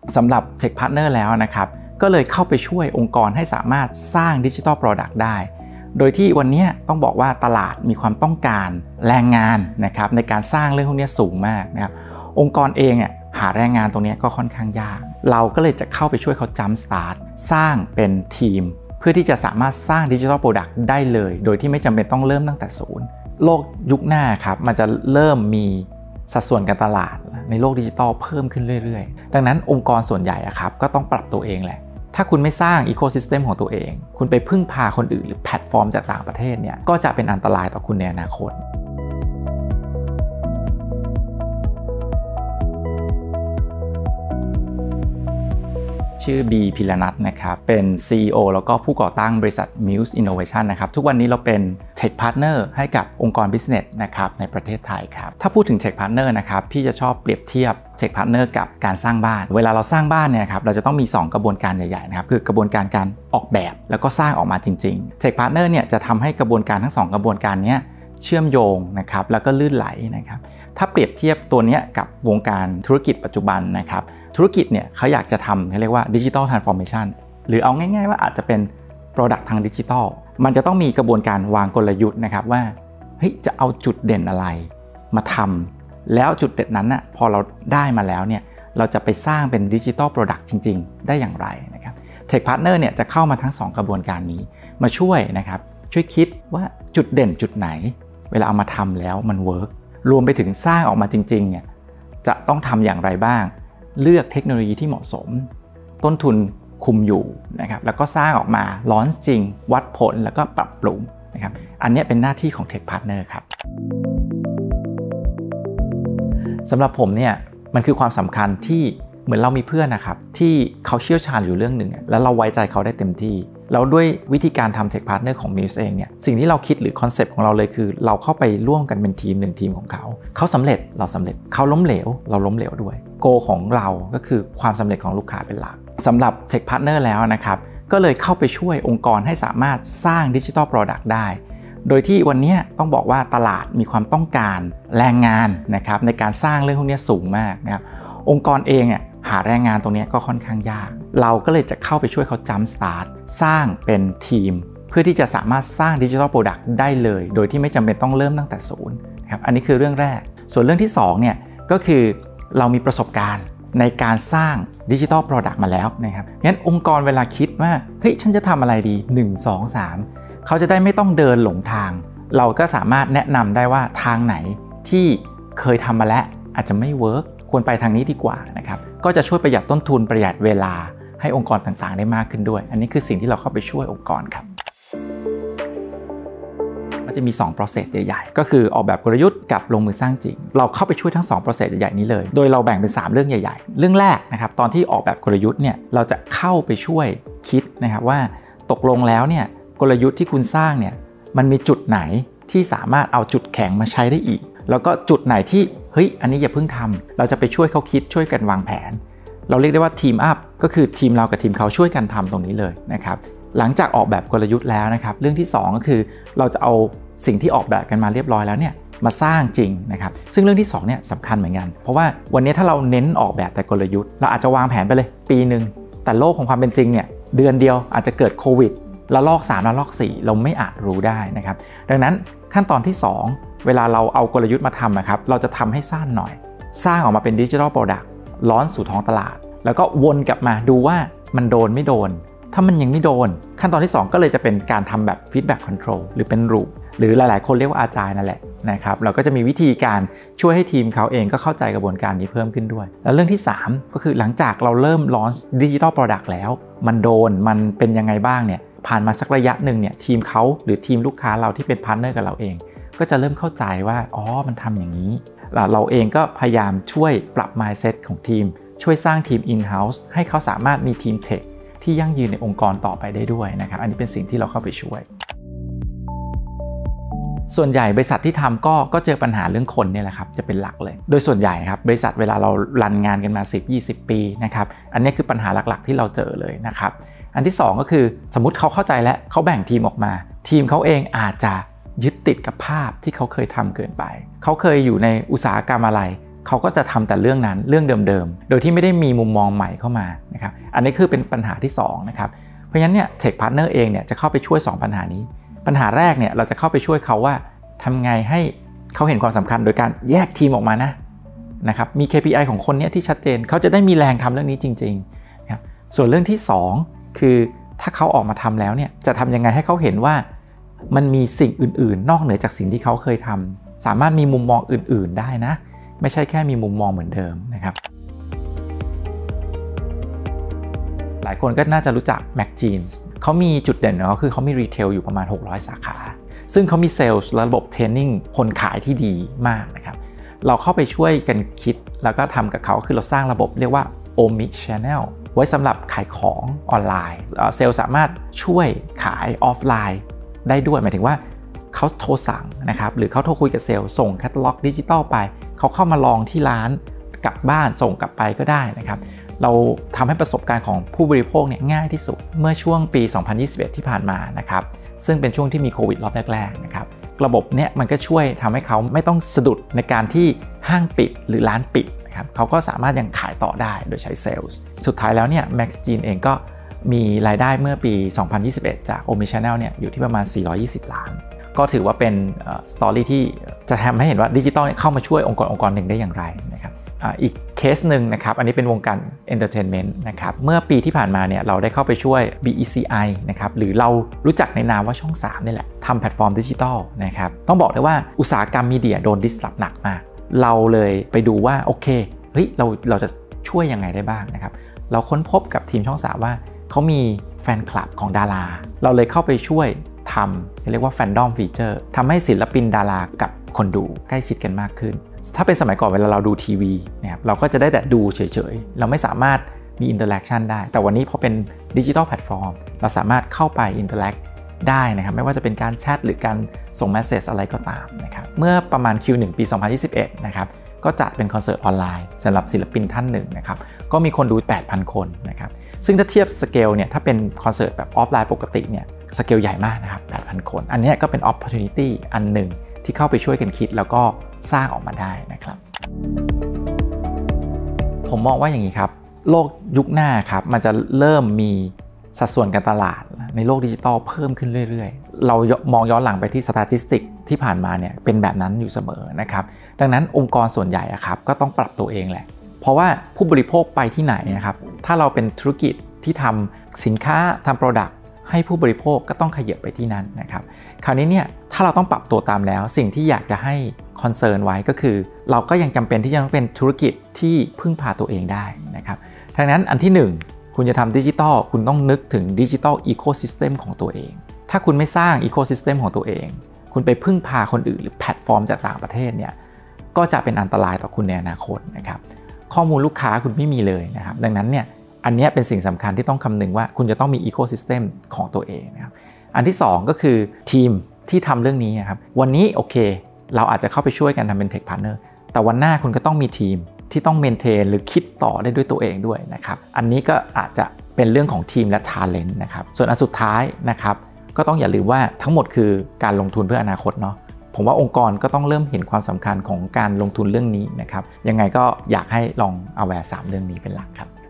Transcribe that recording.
สำหรับ Tech Partner แล้วนะครับก็เลยเข้าไปช่วยองค์กรให้สามารถสร้าง Digital Product ได้โดยที่วันนี้ต้องบอกว่าตลาดมีความต้องการแรงงานนะครับในการสร้างเรื่องพวกนี้สูงมากนะครับองค์กรเองหาแรงงานตรงนี้ก็ค่อนข้างยากเราก็เลยจะเข้าไปช่วยเขา Jump Start สร้างเป็นทีมเพื่อที่จะสามารถสร้าง Digital Product ได้เลยโดยที่ไม่จำเป็นต้องเริ่มตั้งแต่ศูนย์โลกยุคหน้าครับมันจะเริ่มมีสัดส่วนการตลาดในโลกดิจิทัลเพิ่มขึ้นเรื่อยๆดังนั้นองค์กรส่วนใหญ่ครับก็ต้องปรับตัวเองแหละถ้าคุณไม่สร้างอีโคซิสเต็มของตัวเองคุณไปพึ่งพาคนอื่นหรือแพลตฟอร์มจากต่างประเทศเนี่ยก็จะเป็นอันตรายต่อคุณในอนาคตชื่อบีพิรนัทนะครับเป็น CEO แล้วก็ผู้ก่อตั้งบริษัท Muse Innovation นะครับทุกวันนี้เราเป็น Tech Partner ให้กับองค์กร Business นะครับในประเทศไทยครับถ้าพูดถึง Tech Partner นะครับพี่จะชอบเปรียบเทียบ Tech Partner กับการสร้างบ้านเวลาเราสร้างบ้านเนี่ยครับเราจะต้องมี2กระบวนการใหญ่ๆนะครับคือกระบวนการการออกแบบแล้วก็สร้างออกมาจริงๆ Tech Partner เนี่ยจะทำให้กระบวนการทั้ง2กระบวนการนี้เชื่อมโยงนะครับแล้วก็ลื่นไหลนะครับถ้าเปรียบเทียบตัวนี้กับวงการธุรกิจปัจจุบันนะครับธุรกิจเนี่ยเขาอยากจะทำเขาเรียกว่า Digital Transformation หรือเอาง่ายๆว่าอาจจะเป็น Product ทางดิจิทัลมันจะต้องมีกระบวนการวางกลยุทธ์นะครับว่าเฮ้ยจะเอาจุดเด่นอะไรมาทำแล้วจุดเด่นนั้นพอเราได้มาแล้วเนี่ยเราจะไปสร้างเป็น Digital Product จริงๆได้อย่างไรนะครับ Tech Partner เนี่ยจะเข้ามาทั้ง2กระบวนการนี้มาช่วยนะครับช่วยคิดว่าจุดเด่นจุดไหนเวลาเอามาทำแล้วมันเวิร์กรวมไปถึงสร้างออกมาจริงๆเนี่ยจะต้องทำอย่างไรบ้างเลือกเทคโนโลยีที่เหมาะสมต้นทุนคุมอยู่นะครับแล้วก็สร้างออกมาลอนช์จริงวัดผลแล้วก็ปรับปรุงนะครับอันนี้เป็นหน้าที่ของ Tech Partner ครับสำหรับผมเนี่ยมันคือความสำคัญที่เหมือนเรามีเพื่อนนะครับที่เขาเชี่ยวชาญอยู่เรื่องหนึ่งแล้วเราไว้ใจเขาได้เต็มที่แล้วด้วยวิธีการทำ Tech Partner ของ Muse เองเนี่ยสิ่งที่เราคิดหรือคอนเซปต์ของเราเลยคือเราเข้าไปร่วมกันเป็นทีม1ทีมของเขาสำเร็จเราสำเร็จเขาล้มเหลวเราล้มเหลวด้วยโกของเราก็คือความสำเร็จของลูกค้าเป็นหลักสำหรับ Tech Partner แล้วนะครับก็เลยเข้าไปช่วยองค์กรให้สามารถสร้าง Digital Product ได้โดยที่วันนี้ต้องบอกว่าตลาดมีความต้องการแรงงานนะครับในการสร้างเรื่องพวกนี้สูงมากนะครับองค์กรเองหาแรงงานตรงนี้ก็ค่อนข้างยากเราก็เลยจะเข้าไปช่วยเขา Jump Start สร้างเป็นทีมเพื่อที่จะสามารถสร้าง Digital Product ได้เลยโดยที่ไม่จำเป็นต้องเริ่มตั้งแต่ศูนย์นะครับอันนี้คือเรื่องแรกส่วนเรื่องที่2เนี่ยก็คือเรามีประสบการณ์ในการสร้าง Digital Product มาแล้วนะครับงั้นองค์กรเวลาคิดว่าเฮ้ยฉันจะทำอะไรดี1 2 3เขาจะได้ไม่ต้องเดินหลงทางเราก็สามารถแนะนำได้ว่าทางไหนที่เคยทำมาแล้วอาจจะไม่เวิร์กควรไปทางนี้ดีกว่านะครับก็จะช่วยประหยัดต้นทุนประหยัดเวลาให้องค์กรต่างๆได้มากขึ้นด้วยอันนี้คือสิ่งที่เราเข้าไปช่วยองค์กรครับมันจะมี2 process ใหญ่ๆก็คือออกแบบกลยุทธ์กับลงมือสร้างจริงเราเข้าไปช่วยทั้ง2 process ใหญ่ๆนี้เลยโดยเราแบ่งเป็น3เรื่องใหญ่ๆเรื่องแรกนะครับตอนที่ออกแบบกลยุทธ์เนี่ยเราจะเข้าไปช่วยคิดนะครับว่าตกลงแล้วเนี่ยกลยุทธ์ที่คุณสร้างเนี่ยมันมีจุดไหนที่สามารถเอาจุดแข็งมาใช้ได้อีกแล้วก็จุดไหนที่เฮ้ยอันนี้อย่าเพิ่งทำเราจะไปช่วยเขาคิดช่วยกันวางแผนเราเรียกได้ว่าทีมอัพก็คือทีมเรากับทีมเขาช่วยกันทำตรงนี้เลยนะครับหลังจากออกแบบกลยุทธ์แล้วนะครับเรื่องที่2ก็คือเราจะเอาสิ่งที่ออกแบบกันมาเรียบร้อยแล้วเนี่ยมาสร้างจริงนะครับซึ่งเรื่องที่2เนี่ยสำคัญเหมือนกันเพราะว่าวันนี้ถ้าเราเน้นออกแบบแต่กลยุทธ์เราอาจจะวางแผนไปเลยปีนึงแต่โลกของความเป็นจริงเนี่ยเดือนเดียวอาจจะเกิดโควิดระลอก3ระลอก4เราไม่อาจรู้ได้นะครับดังนั้นขั้นตอนที่2เวลาเราเอากลยุทธ์มาทำนะครับเราจะทำให้สั้นหน่อยสร้างออกมาเป็น Digital Product ล้อนสู่ท้องตลาดแล้วก็วนกลับมาดูว่ามันโดนไม่โดนถ้ามันยังไม่โดนขั้นตอนที่2ก็เลยจะเป็นการทำแบบ Feedback Control หรือเป็น Loop หรือหลายๆคนเรียกว่า Agile นั่นแหละนะครับเราก็จะมีวิธีการช่วยให้ทีมเขาเองก็เข้าใจกระบวนการนี้เพิ่มขึ้นด้วยแล้วเรื่องที่3ก็คือหลังจากเราเริ่ม Launch Digital Product แล้วมันโดนมันเป็นยังไงบ้างเนี่ยผ่านมาสักระยะหนึ่งเนี่ยทีมเขาหรือทีมลูกค้าเราที่เป็นพาร์ทเนอร์กับเราเองก็จะเริ่มเข้าใจว่ามันทำอย่างนี้เราเองก็พยายามช่วยปรับ mindset ของทีมช่วยสร้างทีม in-house ให้เขาสามารถมีทีม tech ที่ยั่งยืนในองค์กรต่อไปได้ด้วยนะครับอันนี้เป็นสิ่งที่เราเข้าไปช่วยส่วนใหญ่บริษัทที่ทำก็เจอปัญหาเรื่องคนเนี่ยแหละครับจะเป็นหลักเลยโดยส่วนใหญ่ครับบริษัทเวลาเรารันงานกันมา 10-20 ปีนะครับอันนี้คือปัญหาหลักๆที่เราเจอเลยนะครับอันที่2ก็คือสมมุติเขาเข้าใจแล้วเขาแบ่งทีมออกมาทีมเขาเองอาจจะยึดติดกับภาพที่เขาเคยทำเกินไปเขาเคยอยู่ในอุตสาหกรรมอะไรเขาก็จะทำแต่เรื่องนั้นเรื่องเดิมๆโดยที่ไม่ได้มีมุมมองใหม่เข้ามานะครับอันนี้คือเป็นปัญหาที่2นะครับเพราะฉะนั้นเนี่ย Tech Partner เองเนี่ยจะเข้าไปช่วย2ปัญหานี้ปัญหาแรกเนี่ยเราจะเข้าไปช่วยเขาว่าทำไงให้เขาเห็นความสำคัญโดยการแยกทีมออกมานะครับมี KPI ของคนนี้ที่ชัดเจนเขาจะได้มีแรงทำเรื่องนี้จริงๆนะครับส่วนเรื่องที่2คือถ้าเขาออกมาทำแล้วเนี่ยจะทำยังไงให้เขาเห็นว่ามันมีสิ่งอื่นๆนอกเหนือจากสิ่งที่เขาเคยทำสามารถมีมุมมองอื่นๆได้นะไม่ใช่แค่มีมุมมองเหมือนเดิมนะครับหลายคนก็น่าจะรู้จัก Mac Jeans เขามีจุดเด่นของเขาคือเขามีรีเทลอยู่ประมาณ600สาขาซึ่งเขามีเซลล์และระบบเทรนนิ่งคนขายที่ดีมากนะครับเราเข้าไปช่วยกันคิดแล้วก็ทำกับเขาคือเราสร้างระบบเรียกว่า Omni Channel ไว้สำหรับขายของออนไลน์เซลล์สามารถช่วยขายออฟไลน์ได้ด้วยหมายถึงว่าเขาโทรสั่งนะครับหรือเขาโทรคุยกับเซลล์ส่งแคตตาล็อกดิจิตอลไปเขาเข้ามาลองที่ร้านกลับบ้านส่งกลับไปก็ได้นะครับเราทำให้ประสบการณ์ของผู้บริโภคเนี่ยง่ายที่สุดเมื่อช่วงปี 2021 ที่ผ่านมานะครับซึ่งเป็นช่วงที่มีโควิดรอบแรกๆนะครับระบบเนี่ยมันก็ช่วยทำให้เขาไม่ต้องสะดุดในการที่ห้างปิดหรือร้านปิดนะครับเขาก็สามารถยังขายต่อได้โดยใช้เซลล์สุดท้ายแล้วเนี่ย Max Jeans เองก็มีรายได้เมื่อปี 2021 จาก Omni Channel เนี่ยอยู่ที่ประมาณ420 ล้านก็ถือว่าเป็นสตอรี่ที่จะทำให้เห็นว่าดิจิตอลเข้ามาช่วยองค์กรหนึ่งได้อย่างไรนะครับอีกเคสหนึ่งนะครับอันนี้เป็นวงการเอนเตอร์เทนเมนต์นะครับเมื่อปีที่ผ่านมาเนี่ยเราได้เข้าไปช่วย BECI นะครับหรือเรารู้จักในนามว่าช่อง3นี่แหละทำแพลตฟอร์มดิจิตอลนะครับต้องบอกได้ว่าอุตสาหกรรมมีเดียโดนดิสรัปหนักมากเราเลยไปดูว่าโอเคเฮ้ยเราจะช่วยยังไงได้บ้างนะครับเราค้นพบกับทีมช่อง3ว่าเขามีแฟนคลับของดาราเราเลยเข้าไปช่วยทำเรียกว่าแฟนดอมฟีเจอร์ทำให้ศิลปินดารากับคนดูใกล้ชิดกันมากขึ้นถ้าเป็นสมัยก่อนเวลาเราดูทีวีนะครับเราก็จะได้แต่ดูเฉยๆเราไม่สามารถมีอินเตอร์แอคชั่นได้แต่วันนี้พอเป็นดิจิทัลแพลตฟอร์มเราสามารถเข้าไปอินเตอร์แอคได้นะครับไม่ว่าจะเป็นการแชทหรือการส่งเมสเซจอะไรก็ตามนะครับเมื่อประมาณ Q1 ปี 2021 นะครับก็จัดเป็นคอนเสิร์ตออนไลน์สำหรับศิลปินท่านหนึ่งนะครับก็มีคนดู 8,000 คนนะครับซึ่งถ้าเทียบสเกลเนี่ยถ้าเป็นคอนเสิร์ตแบบออฟไลน์ปกติเนี่ยสเกลใหญ่มากนะครับ 8,000 คนอันนี้ก็เป็น opportunity อันหนึ่งที่เข้าไปช่วยกันคิดแล้วก็สร้างออกมาได้นะครับผมมองว่าอย่างนี้ครับโลกยุคหน้าครับมันจะเริ่มมีสัดส่วนการตลาดในโลกดิจิทัลเพิ่มขึ้นเรื่อยๆเรามองย้อนหลังไปที่สถิติที่ผ่านมาเนี่ยเป็นแบบนั้นอยู่เสมอนะครับดังนั้นองค์กรส่วนใหญ่ครับก็ต้องปรับตัวเองแหละเพราะว่าผู้บริโภคไปที่ไหนนะครับถ้าเราเป็นธุรกิจที่ทำสินค้าทำ product ให้ผู้บริโภคก็ต้องขยับไปที่นั้นนะครับคราวนี้เนี่ยถ้าเราต้องปรับตัวตามแล้วสิ่งที่อยากจะให้คอนเซิร์นไว้ก็คือเราก็ยังจำเป็นที่จะต้องเป็นธุรกิจที่พึ่งพาตัวเองได้นะครับดังนั้นอันที่1คุณจะทำดิจิทัลคุณต้องนึกถึงดิจิทัลอีโคซิสเต็มของตัวเองถ้าคุณไม่สร้างอีโคซิสเต็มของตัวเองคุณไปพึ่งพาคนอื่นหรือแพลตฟอร์มจากต่างประเทศเนี่ยก็จะเป็นอันตรายต่อคุณในอนาคตนะครับข้อมูลลูกค้าคุณไม่มีเลยนะครับดังนั้นเนี่ยอันนี้เป็นสิ่งสำคัญที่ต้องคำนึงว่าคุณจะต้องมีอีโคซิสเต็มของตัวเองนะครับอันที่2ก็คือทีมที่ทำเรื่องนี้ครับวันนี้โอเคเราอาจจะเข้าไปช่วยกันทำเป็น Tech Partner แต่วันหน้าคุณก็ต้องมีทีมที่ต้องเมนเทนหรือคิดต่อได้ด้วยตัวเองด้วยนะครับอันนี้ก็อาจจะเป็นเรื่องของทีมและ Talent นะครับส่วนอันสุดท้ายนะครับก็ต้องอย่าลืมว่าทั้งหมดคือการลงทุนเพื่ออนาคตเนาะผมว่าองค์กรก็ต้องเริ่มเห็นความสำคัญของการลงทุนเรื่องนี้นะครับยังไงก็อยากให้ลอง aware 3 เรื่องนี้เป็นหลักครับ